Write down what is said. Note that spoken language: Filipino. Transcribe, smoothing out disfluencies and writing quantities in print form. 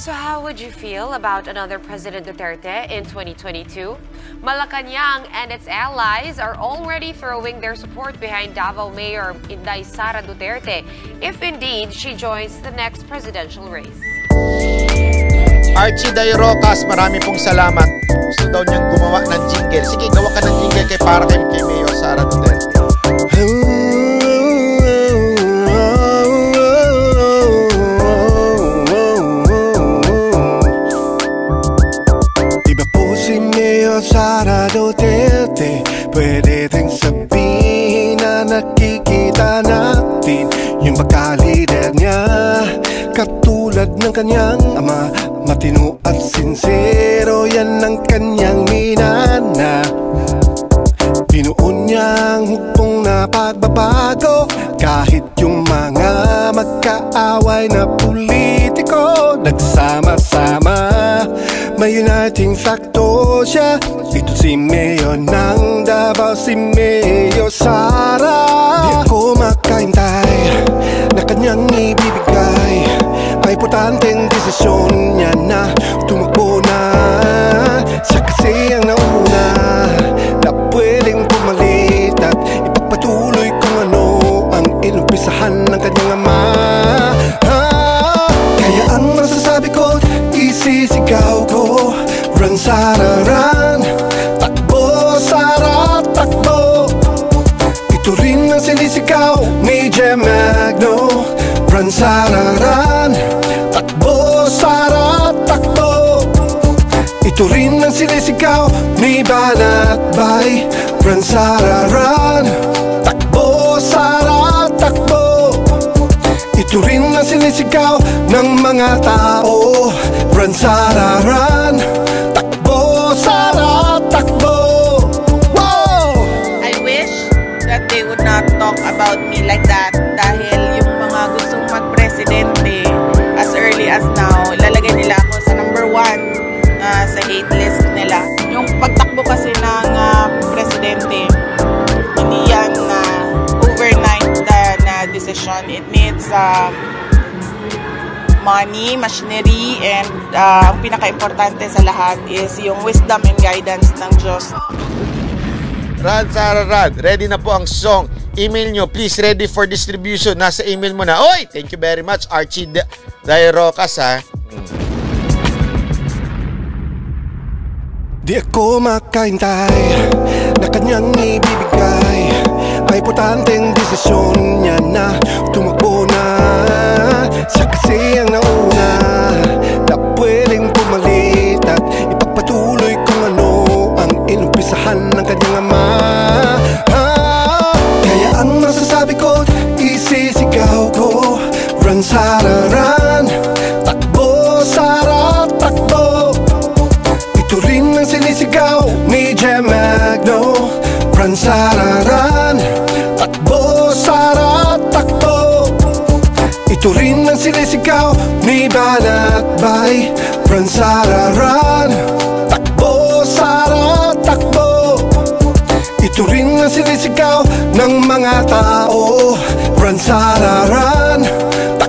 So how would you feel about another President Duterte in 2022? Malacanang and its allies are already throwing their support behind Davao Mayor Inday Sara Duterte if indeed she joins the next presidential race. Archie Dairocas, marami pong salamat. Gusto daw niyang gumawa ng jingle. Sige, gawa ka ng jingle para kay Mayor Sara Duterte. Sara Duterte, pwede rin sabihin na nakikita natin yung pagka-leader niya, katulad ng kanyang ama. Matino at sincero, yan ang kanyang minana. Pinuon niyang hukbong na pagbabago, kahit yung mga magkaaway na politiko nagsama-sama. May uniting factor siya. Ito si Mayor ng Davao, si Mayor Sara. Di ako makahintay na kanyang ibibigay ay importanteng desisyon niya na tumakbo na. Siya kasi ang nauna na pwedeng pumalit at ipagpatuloy kung ano ang inumpisahan ng kanyang ama. Kaya ang masasabi ko, isisigaw ko, run Sara run, takbo Sara takbo. Ito rin ang sinisigaw ni Jem Magno, run Sara run, takbo Sara takbo. Ito rin ang sinisigaw ni Banat Bay, run Sara run, takbo Sara takbo. Ito rin ang sinisigaw ng mga tao, run Sara run, takbo Sara takbo. Wow! I wish that they would not talk about me like that, dahil yung mga gustong mag-presidente as early as now, ilalagay nila ako sa number 1 sa hate list nila. Yung pagtakbo kasi ng presidente, hindi yan overnight na decision. It needs money, machinery, and ang pinaka-importante sa lahat is yung wisdom and guidance ng Diyos. Run Sara run, ready na po ang song. Email nyo, please, ready for distribution. Nasa email mo na. Oy, thank you very much, Archie Dairocas, ha. Di ako makahintay na kanyang ibibigay ay importanteng desisyon niya na tumakbo na. Siya kasi ang nauna na pwedeng pumalit at ipagpatuloy kung ano ang inumpisahan ng kanyang ama. Kaya ang masasabi ko, isisigaw ko, run Sara run, takbo Sara takbo. Ito rin ang sinisigaw ni Jem Magno, run Sara run, takbo Sara takbo. Ito rin ang sinisigaw ni Banat Bay, run Sara run, takbo Sara takbo. Ito rin ang sinisigaw ng mga tao, run Sara run,